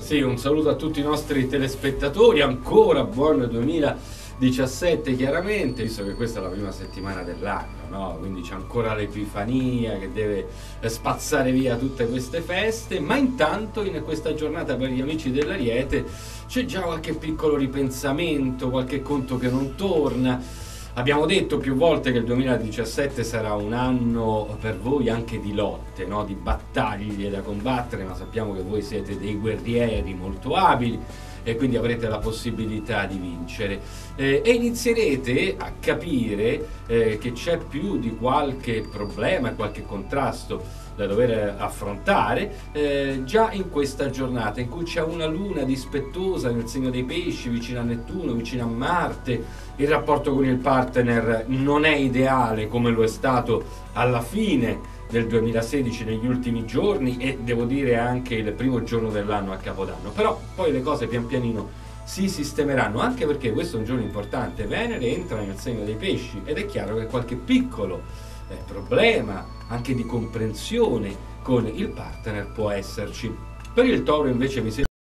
Sì, un saluto a tutti i nostri telespettatori, ancora buon 2017 chiaramente, visto che questa è la prima settimana dell'anno, no? Quindi c'è ancora l'Epifania che deve spazzare via tutte queste feste, ma intanto in questa giornata per gli amici dell'Ariete c'è già qualche piccolo ripensamento, qualche conto che non torna. Abbiamo detto più volte che il 2017 sarà un anno per voi anche di lotte, no? Di battaglie da combattere, ma sappiamo che voi siete dei guerrieri molto abili e quindi avrete la possibilità di vincere. E inizierete a capire che c'è più di qualche problema, qualche contrasto da dover affrontare già in questa giornata in cui c'è una luna dispettosa nel segno dei pesci, vicino a Nettuno, vicino a Marte. Il rapporto con il partner non è ideale come lo è stato alla fine del 2016, negli ultimi giorni, e devo dire anche il primo giorno dell'anno a Capodanno, però poi le cose pian pianino si sistemeranno, anche perché questo è un giorno importante. Venere entra nel segno dei pesci ed è chiaro che qualche piccolo problema anche di comprensione con il partner può esserci. Per il Toro invece mi sembra